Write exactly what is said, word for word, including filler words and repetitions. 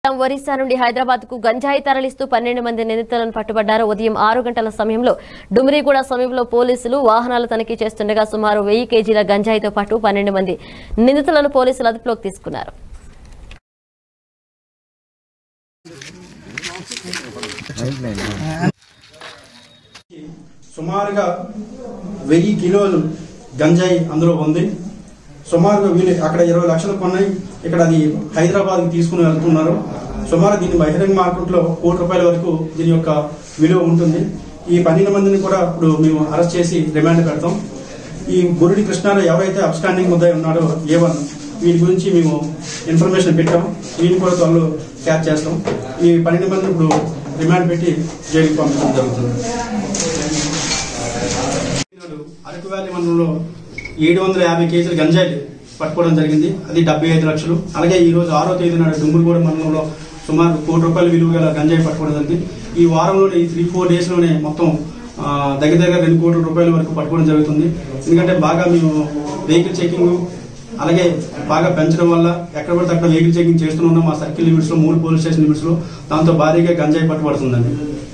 ఒరిస్సా నుండి హైదరాబాద్ కు గంజాయి తరలిస్తూ పన్నెండు మంది నిందితులను పట్టుబడ్డారు. ఉదయం ఆరు గంటల సమయంలో డుమ్రిగూడ సమీపంలో పోలీసులు వాహనాలు తనిఖీ చేస్తుండగా సుమారు వెయ్యి కేజీల గంజాయితో పాటు పన్నెండు మంది నిందితులను పోలీసులు అదుపులోకి తీసుకున్నారు. సుమారుగా వెయ్యి కిలోలు గంజాయి అందులో ఉంది. సుమారుగా వీళ్ళు అక్కడ ఇరవై లక్షలు కొన్నాయి, ఇక్కడ అది హైదరాబాద్కి తీసుకుని వెళ్తున్నారు. సుమారు దీని బహిరంగ మార్కెట్లో కోటి రూపాయల వరకు దీని యొక్క విలువ ఉంటుంది. ఈ పన్నెండు మందిని కూడా ఇప్పుడు మేము అరెస్ట్ చేసి రిమాండ్ పెడతాం. ఈ బురుడి కృష్ణారావు ఎవరైతే అబ్స్టాండింగ్ ముద్దాయి ఉన్నాడో ఏ వన్, వీటి గురించి మేము ఇన్ఫర్మేషన్ పెట్టాం. వీటిని కూడా త్వరలో క్యాచ్ చేస్తాం. ఈ పన్నెండు మంది ఇప్పుడు రిమాండ్ పెట్టి జైలుకి పంపించడం జరుగుతుంది. అరకు వ్యాలీ మండలంలో ఏడు వందల యాభై కేజీల గంజాయి పట్టుకోవడం జరిగింది. అది డెబ్బై ఐదు లక్షలు. అలాగే ఈ రోజు ఆరో తేదీ నాడు డుమ్రిగూడ మండలంలో సుమారు కోటి రూపాయల విలువ గల గంజాయి పట్టుకోవడం జరిగింది. ఈ వారంలోనే ఈ త్రీ ఫోర్ డేస్ లోనే మొత్తం దగ్గర దగ్గర రెండు కోట్ల రూపాయల వరకు పట్టుకోవడం జరుగుతుంది. ఎందుకంటే బాగా మేము వెహికల్ చెకింగ్ అలాగే బాగా పెంచడం వల్ల ఎక్కడ పడితే అక్కడ వెహికల్ చెకింగ్ చేస్తూ ఉన్నాం. మా సర్కిల్ లిమిట్స్ లో, మూడు పోలీస్ స్టేషన్ లిమిట్స్ లో దాంతో భారీగా గంజాయి పట్టుబడుతుందండి.